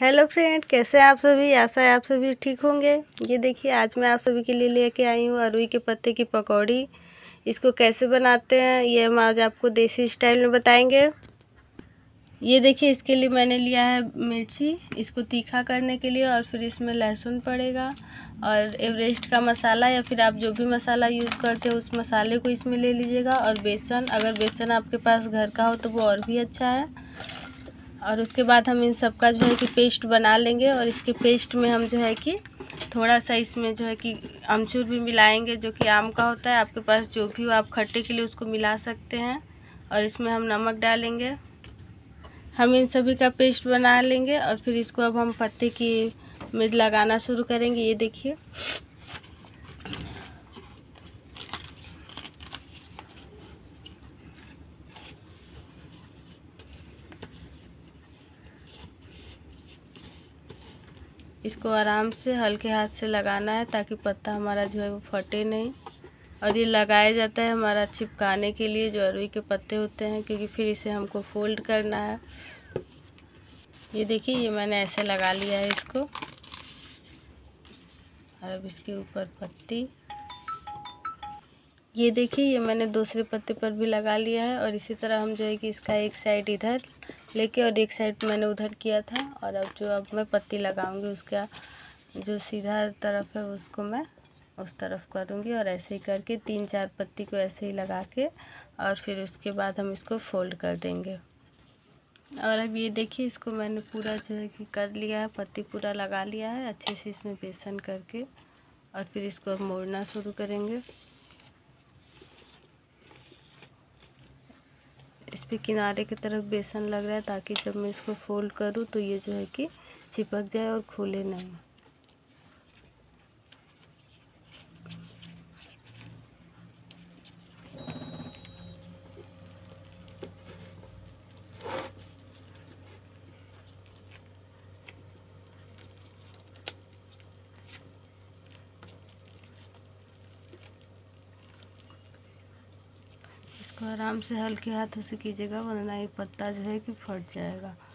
Hello friend, कैसे हैं आप सभी। आशा है आप सभी ठीक होंगे। ये देखिए, आज मैं आप सभी के लिए लेके आई हूँ अरुई के पत्ते की पकौड़ी। इसको कैसे बनाते हैं ये हम आज आपको देसी स्टाइल में बताएंगे। ये देखिए, इसके लिए मैंने लिया है मिर्ची, इसको तीखा करने के लिए, और फिर इसमें लहसुन पड़ेगा, और एवरेस्ट का मसाला या फिर आप जो भी मसाला यूज़ करते हो उस मसाले को इसमें ले लीजिएगा, और बेसन, अगर बेसन आपके पास घर का हो तो वो और भी अच्छा है। और उसके बाद हम इन सब का जो है कि पेस्ट बना लेंगे, और इसके पेस्ट में हम जो है कि थोड़ा सा इसमें जो है कि अमचूर भी मिलाएंगे, जो कि आम का होता है। आपके पास जो भी हो आप खट्टे के लिए उसको मिला सकते हैं। और इसमें हम नमक डालेंगे। हम इन सभी का पेस्ट बना लेंगे, और फिर इसको अब हम पत्ते की में लगाना शुरू करेंगे। ये देखिए, इसको आराम से हल्के हाथ से लगाना है ताकि पत्ता हमारा जो है वो फटे नहीं। और ये लगाया जाता है हमारा चिपकाने के लिए, जो अरुई के पत्ते होते हैं, क्योंकि फिर इसे हमको फोल्ड करना है। ये देखिए, ये मैंने ऐसे लगा लिया है इसको, और अब इसके ऊपर पत्ती। ये देखिए, ये मैंने दूसरे पत्ते पर भी लगा लिया है, और इसी तरह हम जो है कि इसका एक साइड इधर लेके और एक साइड मैंने उधर किया था। और अब मैं पत्ती लगाऊंगी, उसका जो सीधा तरफ है उसको मैं उस तरफ करूँगी, और ऐसे ही करके 3-4 पत्ती को ऐसे ही लगा के, और फिर उसके बाद हम इसको फोल्ड कर देंगे। और अब ये देखिए, इसको मैंने पूरा जो है कि कर लिया है, पत्ती पूरा लगा लिया है अच्छे से इसमें बेसन करके, और फिर इसको अब मोड़ना शुरू करेंगे। इस पे किनारे की तरफ बेसन लग रहा है ताकि जब मैं इसको फोल्ड करूँ तो ये जो है कि चिपक जाए और खुले नहीं। इसको आराम से हल्के हाथों से कीजिएगा, वरना ये पत्ता जो है कि फट जाएगा।